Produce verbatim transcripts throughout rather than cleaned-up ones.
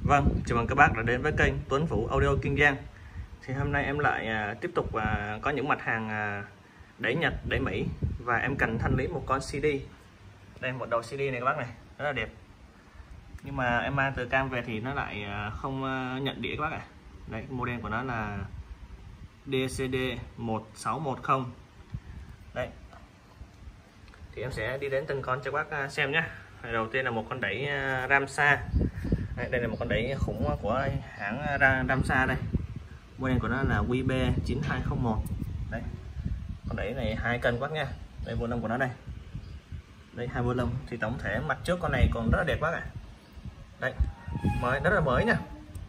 Vâng, chào mừng các bác đã đến với kênh Tuấn Vũ Audio Kiên Giang. Thì hôm nay em lại à, tiếp tục à, có những mặt hàng à, đẩy Nhật, đẩy Mỹ và em cần thanh lý một con xê đê. Đây một đầu xê đê này các bác này, rất là đẹp. Nhưng mà em mang từ Cam về thì nó lại à, không à, nhận đĩa các bác ạ. Đây, model của nó là đê xê đê một sáu một không. Đây. Thì em sẽ đi đến từng con cho các bác xem nhé. Đầu tiên là một con đẩy à, Ramsa. Đây, đây là một con đẩy khủng của hãng Ramsa đây. Model của nó là quy bê chín hai không một. Đấy. Con đẩy này hai cân quá nha. Đây vô lông của nó đây. Đây hai vô lông thì tổng thể mặt trước con này còn rất là đẹp quá ạ. À. Đây. Mới rất là mới nha.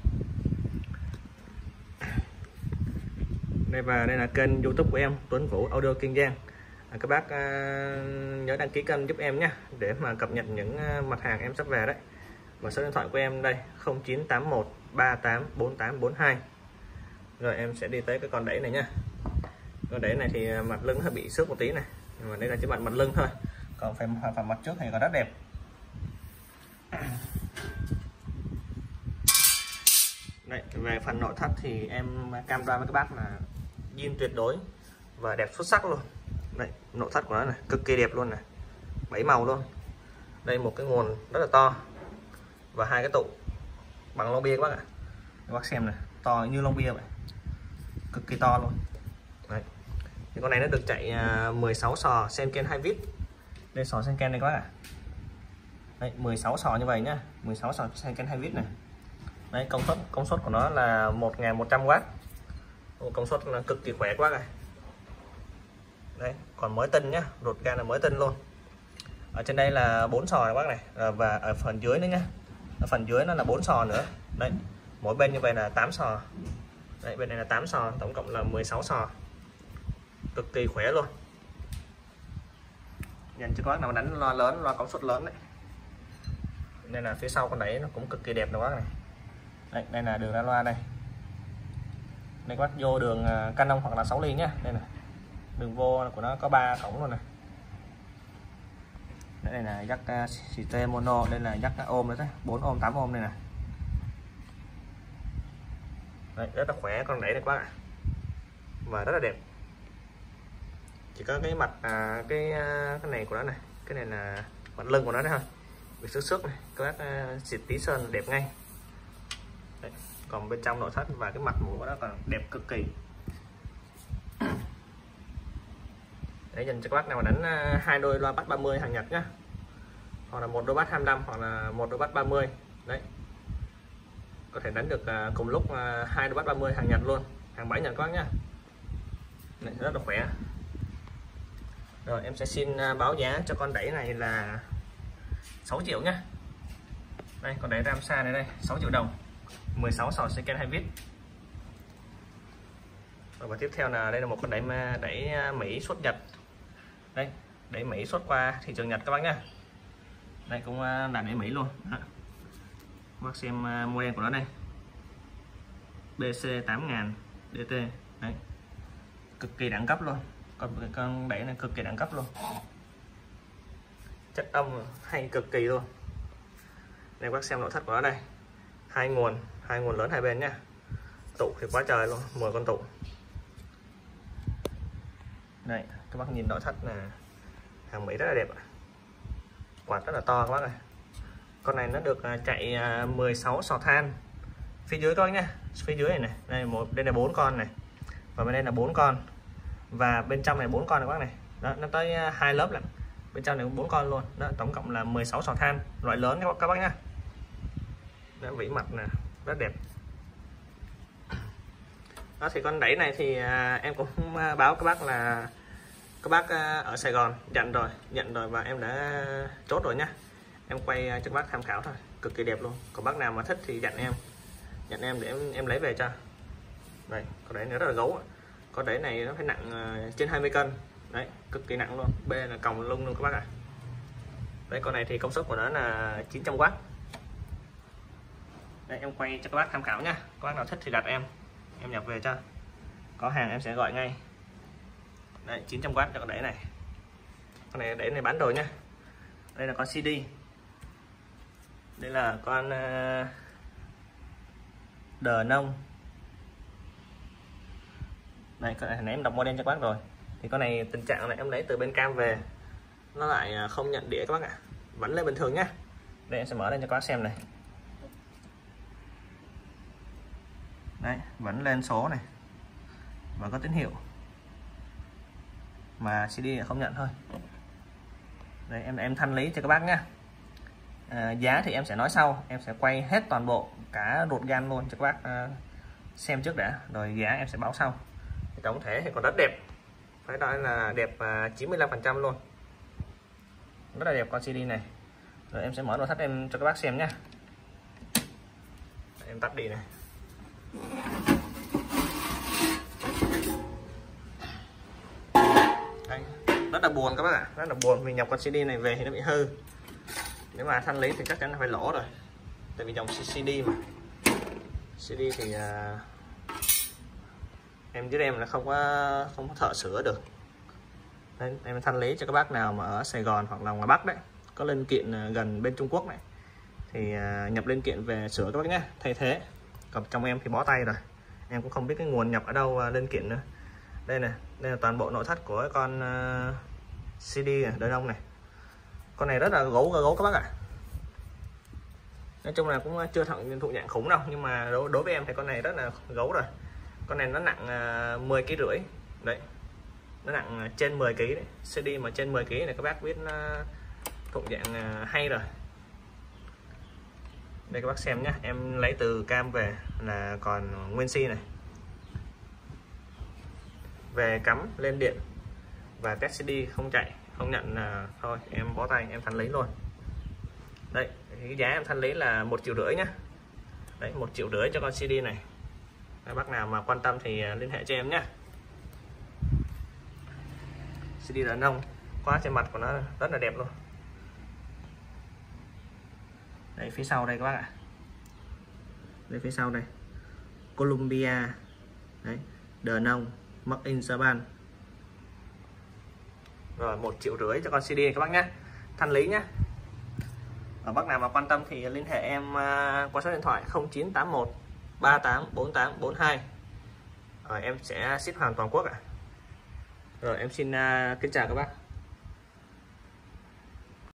Đây và đây là kênh YouTube của em Tuấn Vũ Audio Kiên Giang. À, các bác uh, nhớ đăng ký kênh giúp em nhé để mà cập nhật những uh, mặt hàng em sắp về đấy. Và số điện thoại của em đây không chín tám một ba tám bốn tám bốn hai. Rồi em sẽ đi tới cái con đẩy này nhá. Con đẩy này thì mặt lưng hơi bị xước một tí này, nhưng mà đây là chỉ mặt mặt lưng thôi, còn phần phần mặt trước thì còn rất đẹp. Đây, về phần nội thất thì em cam đoan với các bác là zin tuyệt đối và đẹp xuất sắc luôn. Đây, nội thất của nó này cực kỳ đẹp luôn này, bảy màu luôn. Đây một cái nguồn rất là to và hai cái tụ bằng lon bia các bác ạ. Các bác xem này, to như lon bia vậy, cực kỳ to luôn. Đấy. Thì con này nó được chạy mười sáu sò Senken hai vít. Đây sò Senken này các bác ạ. Đấy, mười sáu sò như vậy nhá, mười sáu sò Senken hai vít này. Đấy, công suất công suất của nó là một nghìn một trăm oát. Công suất là cực kỳ khỏe quá rồi. Đấy, còn mới tinh nhá, rột ga là mới tinh luôn. Ở trên đây là bốn sò các bác này, và ở phần dưới nữa nhá. Ở phần dưới nó là bốn sò nữa. Đấy, mỗi bên như vậy là tám sò. Đấy, bên này là tám sò, tổng cộng là mười sáu sò. Cực kỳ khỏe luôn. Dành cho các bác nào đánh loa lớn, loa công suất lớn đấy. Nên là phía sau con đẩy nó cũng cực kỳ đẹp các bác này. Đây, đây là đường ra loa đây. Đây các bác vô đường Canon hoặc là sáu ly nhá. Đây này. Đường vô của nó có ba cổng luôn này. Đây là jack xê tê mono, đây là jack ôm nữa đấy, bốn ôm, tám ôm đây nè. Đấy, rất là khỏe con đẩy này các bác ạ. Và rất là đẹp. Chỉ có cái mặt à, cái cái này của nó này, cái này là mặt lưng của nó đấy thôi. Bị xước xước này, các bác uh, xịt tí sơn đẹp ngay. Đấy. Còn bên trong nội thất và cái mặt mũ của nó còn đẹp cực kỳ. Để dành cho các bác nào mà đánh uh, hai đôi loa bass ba mươi hàng Nhật nhá, hoặc là một đôi bass hai mươi lăm hoặc là một đôi bass ba mươi. Đấy, có thể đánh được uh, cùng lúc uh, hai đôi bass ba mươi hàng Nhật luôn, hàng bãi Nhật các bác nhá. Đấy, rất là khỏe. Rồi em sẽ xin uh, báo giá cho con đẩy này là sáu triệu nhá. Đây con đẩy Ramsa này đây, sáu triệu đồng, mười sáu sò Senken hai vít. Và tiếp theo là đây là một con đẩy đẩy Mỹ xuất Nhật. Đây, đẩy Mỹ xuất qua thị trường Nhật các bác nhá. Đây cũng là đẩy Mỹ luôn. Đó. Các bác xem model của nó đây. bê xê tám nghìn đê tê. Đấy. Cực kỳ đẳng cấp luôn. Con con đẩy này cực kỳ đẳng cấp luôn. Chất âm hay cực kỳ luôn. Đây các bác xem nội thất của nó đây. Hai nguồn, hai nguồn lớn hai bên nhá. Tụ thì quá trời luôn, mười con tụ. Đây, các bác nhìn nội thất là hàng Mỹ rất là đẹp. Quạt rất là to các bác ơi. Con này nó được chạy mười sáu sò than. Phía dưới các bác nhá, phía dưới này này, đây một đây là bốn con này. Và bên đây là bốn con. Và bên trong này bốn con này các bác này. Đó, nó tới hai lớp lận. Bên trong này bốn con luôn. Đó, tổng cộng là mười sáu sò than, loại lớn các bác, các bác nhá. Đó, vĩ mặt nè, rất đẹp. Đó thì con đẩy này thì à, em cũng báo các bác là các bác à, ở Sài Gòn nhận rồi, nhận rồi và em đã chốt rồi nhá. Em quay cho các bác tham khảo thôi, cực kỳ đẹp luôn. Còn bác nào mà thích thì nhận em, nhận em để em, em lấy về cho. Đây, con đẩy này rất là gấu. Con đẩy này nó phải nặng à, trên hai mươi cân. Đấy, cực kỳ nặng luôn. B là còng lung luôn các bác ạ. À. Đấy, con này thì công suất của nó là chín trăm oát. Đây em quay cho các bác tham khảo nhá. Các bác nào thích thì đặt em, em nhập về cho. Có hàng em sẽ gọi ngay. Đấy, chín trăm oát cho con đẩy này. Con này đẩy này bán rồi nhá. Đây là con xê đê. Đây là con uh, Đờ Nông. Đây, con này em đọc model cho các bác rồi. Thì con này tình trạng này em lấy từ bên Cam về, nó lại không nhận đĩa các bác ạ. Vẫn lên bình thường nhá. Đây em sẽ mở lên cho các bác xem này. Đấy, vẫn lên số này. Và có tín hiệu. Mà xê đê không nhận thôi. Đây em em thanh lý cho các bác nhá. À, giá thì em sẽ nói sau, em sẽ quay hết toàn bộ cả ruột gan luôn cho các bác à, xem trước đã, rồi giá em sẽ báo sau. Tổng thể thì còn rất đẹp, phải nói là đẹp à, chín mươi lăm phần trăm luôn, rất là đẹp con xê đê này. Rồi em sẽ mở nội thất em cho các bác xem nhé. Em tắt đi này. Đây, rất là buồn các bác ạ, rất là buồn vì nhập con xê đê này về thì nó bị hư. Nếu mà thanh lý thì chắc chắn là phải lỗ rồi, tại vì dòng xê đê mà xê đê thì uh, em với em là không có không có thợ sửa được. Đấy, em thanh lý cho các bác nào mà ở Sài Gòn hoặc là ngoài Bắc đấy, có linh kiện gần bên Trung Quốc này thì uh, nhập linh kiện về sửa các bác nhé, thay thế. Còn trong em thì bó tay rồi, em cũng không biết cái nguồn nhập ở đâu uh, linh kiện nữa. Đây này, đây là toàn bộ nội thất của con uh, xê đê này, Đờ Nông này. Con này rất là gấu gấu các bác ạ. Nói chung là cũng chưa thẳng thụ dạng khủng đâu, nhưng mà đối, đối với em thì con này rất là gấu rồi. Con này nó nặng uh, mười ki rưỡi đấy, nó nặng uh, trên mười ki đấy. xê đê mà trên mười ki này các bác biết uh, thụ dạng uh, hay rồi. Đây các bác xem nhé, em lấy từ Cam về là còn nguyên si này, về cắm lên điện và test xê đê không chạy không nhận là thôi em bó tay em thanh lý luôn. Đây cái giá em thanh lý là một triệu rưỡi nhá. Đấy, một triệu rưỡi cho con xê đê này. Các bác nào mà quan tâm thì liên hệ cho em nhé. xê đê Đờ Nông, quá trên mặt của nó rất là đẹp luôn. Đây phía sau đây các bác ạ. Đây phía sau đây, Columbia đấy, Đờ Nông, Made in Japan. Rồi một triệu rưỡi cho con xê đê các bác nhé, thanh lý nhé. Ở bác nào mà quan tâm thì liên hệ em qua số điện thoại không chín tám một ba tám bốn tám bốn hai. Rồi em sẽ ship hoàn toàn quốc ạ. Rồi em xin kính chào các bác.